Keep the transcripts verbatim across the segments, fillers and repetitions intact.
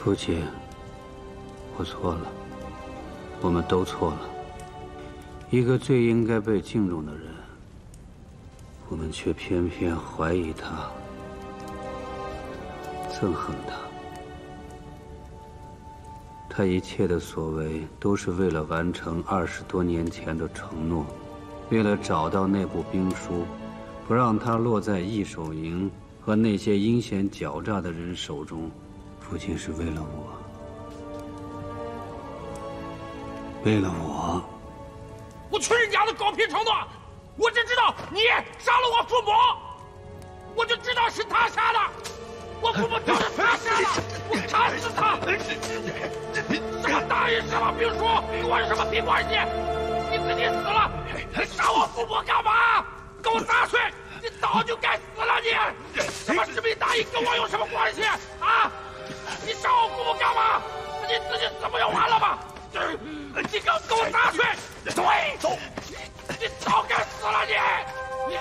父亲，我错了，我们都错了。一个最应该被敬重的人，我们却偏偏怀疑他，憎恨他。他一切的所为，都是为了完成二十多年前的承诺，为了找到那部兵书，不让它落在易守营和那些阴险狡诈的人手中。父亲是为了我，为了我。 我去你娘的狗屁承诺！我只知道你杀了我父母，我就知道是他杀的，我父母就是他杀的，我砍死他！什么大义，什么兵书，跟我有什么屁关系？你自己死了，你杀我父母干嘛？跟我撒睡！你早就该死了你！什么使命大义跟我有什么关系啊？你杀我父母干嘛？你自己死不就完了吗？你给我给我撒睡！对，走！你早该死了你！你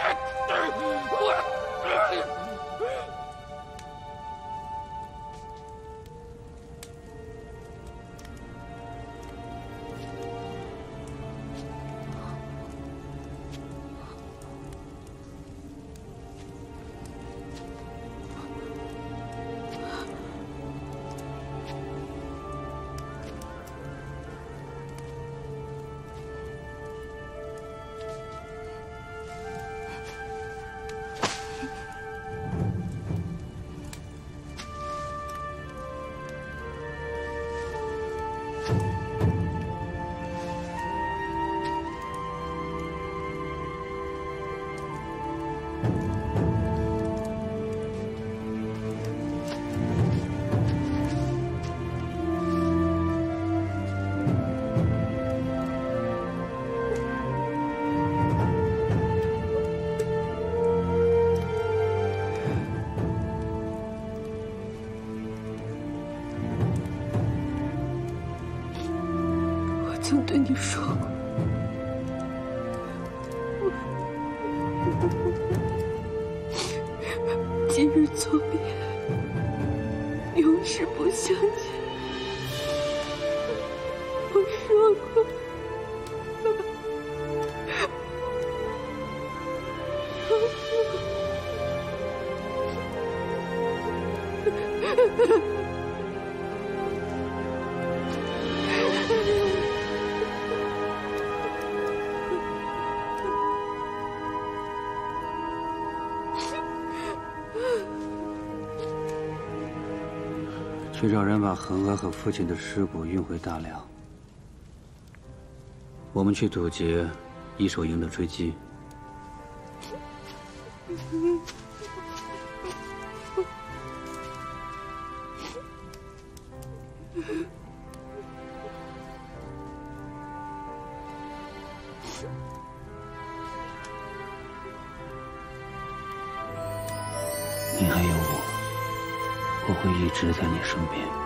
我。 曾对你说过，今日作别，永世不相见。我说过，说过。 去找人把恒河和父亲的尸骨运回大梁。我们去堵截易守营的追击。你还有我。我会一直在你身边。